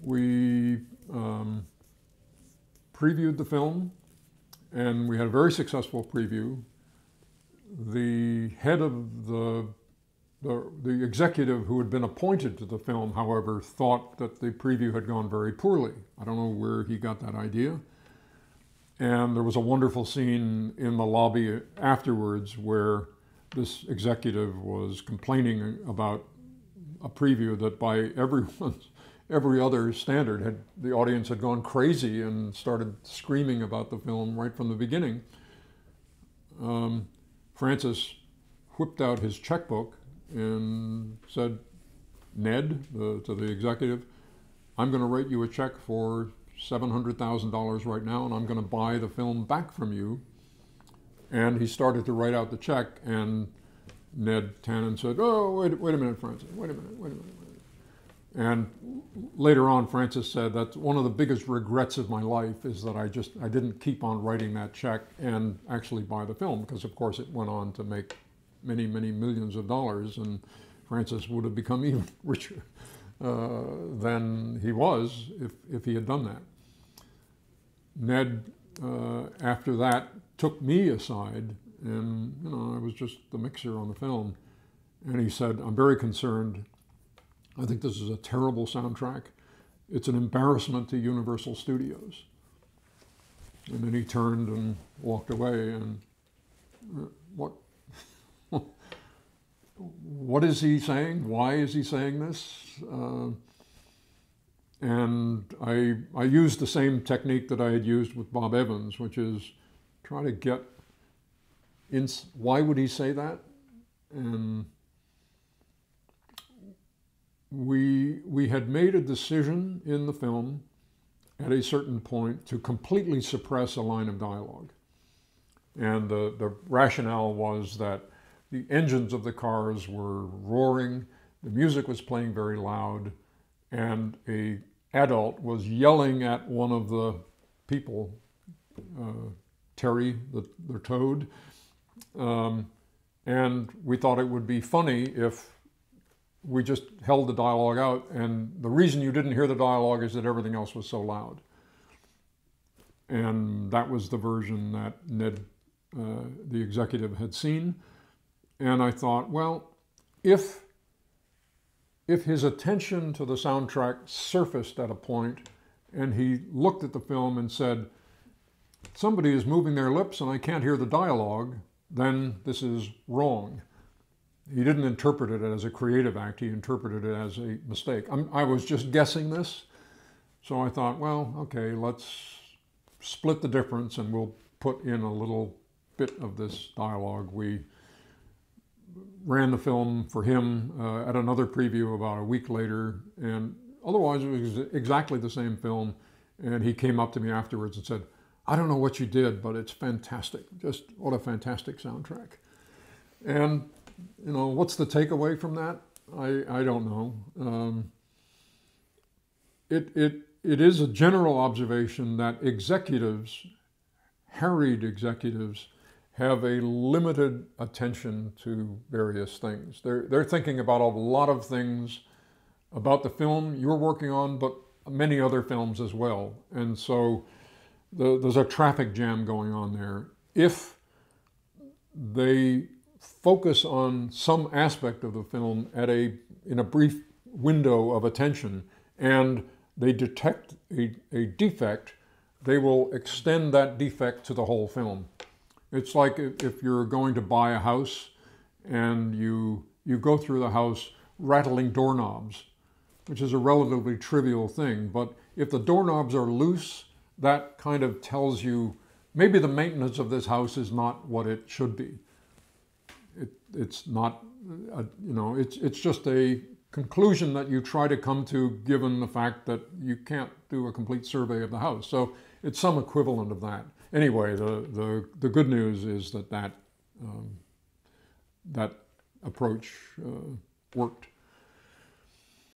we previewed the film, and we had a very successful preview. The head of the executive who had been appointed to the film, however, thought that the preview had gone very poorly. I don't know where he got that idea. And there was a wonderful scene in the lobby afterwards where this executive was complaining about a preview that by every other standard the audience had gone crazy and started screaming about the film right from the beginning. Francis whipped out his checkbook and said, Ned, to the executive, I'm going to write you a check for $700,000 right now, and I'm going to buy the film back from you. And he started to write out the check, and Ned Tanen said, oh, wait a minute, Francis, wait a minute. And later on, Francis said that one of the biggest regrets of my life is that I didn't keep on writing that check and actually buy the film, because of course it went on to make many, many millions of dollars, and Francis would have become even richer than he was if he had done that. Ned, after that, took me aside, and I was just the mixer on the film, and he said, I'm very concerned. I think this is a terrible soundtrack. It's an embarrassment to Universal Studios. And then he turned and walked away, and what is he saying? Why is he saying this? And I used the same technique that I had used with Bob Evans, which is try to get why would he say that? And we had made a decision in the film at a certain point to completely suppress a line of dialogue. And the rationale was that the engines of the cars were roaring, the music was playing very loud, and an adult was yelling at one of the people, Terry, the toad. And we thought it would be funny if we just held the dialogue out, and the reason you didn't hear the dialogue is that everything else was so loud. And that was the version that Ned, the executive, had seen. And I thought, well, if his attention to the soundtrack surfaced at a point and he looked at the film and said, somebody is moving their lips and I can't hear the dialogue, then this is wrong. He didn't interpret it as a creative act, he interpreted it as a mistake. I was just guessing this, so I thought, well, okay, let's split the difference and we'll put in a little bit of this dialogue. We ran the film for him at another preview about a week later, and otherwise it was exactly the same film, and he came up to me afterwards and said, I don't know what you did, but it's fantastic. Just what a fantastic soundtrack. And what's the takeaway from that? I don't know. It is a general observation that executives, harried executives, have a limited attention to various things. They're thinking about a lot of things about the film you're working on, but many other films as well. And so there's a traffic jam going on there. If they focus on some aspect of the film in a brief window of attention, and they detect a defect, they will extend that defect to the whole film. It's like if you're going to buy a house and you go through the house rattling doorknobs, which is a relatively trivial thing, but if the doorknobs are loose, that kind of tells you maybe the maintenance of this house is not what it should be. It's not, it's just a conclusion that you try to come to given the fact that you can't do a complete survey of the house. So it's some equivalent of that. Anyway, the good news is that approach worked.